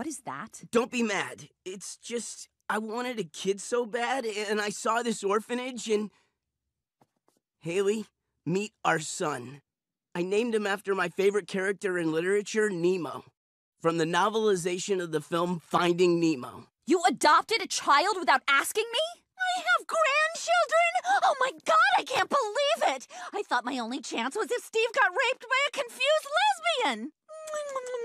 What is that? Don't be mad. It's just, I wanted a kid so bad, and I saw this orphanage, and... Hailey, meet our son. I named him after my favorite character in literature, Nemo, from the novelization of the film Finding Nemo. You adopted a child without asking me? I have grandchildren! Oh my god, I can't believe it! I thought my only chance was if Steve got raped by a confused lesbian!